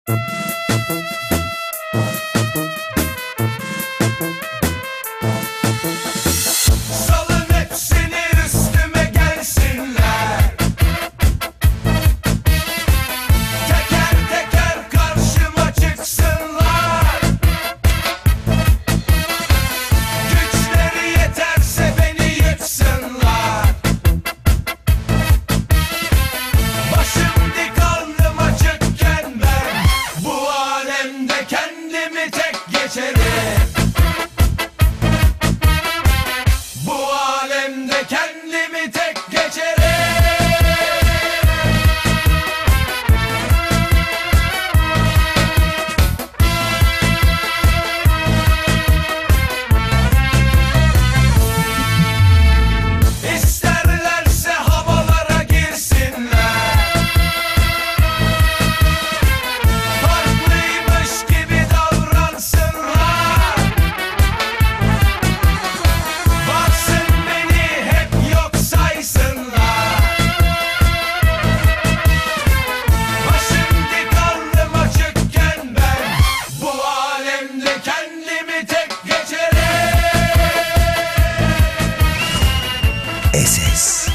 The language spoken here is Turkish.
Salın hepsini üstüme gelsinler. Teker teker karşıma çıksınlar. Güçleri yeterse beni yıksınlar. Başım dik alnım açıkken ben bu alemde kendimi tek geçerim. Bu alemde kendimi tek geçerim. İsterlerse havalara girsinler. Farklıymış gibi davransınlar. Baksın beni hep yok saysınlar. Başım dik alnım açıkken ben bu alemde kendimi tek geçerim. SS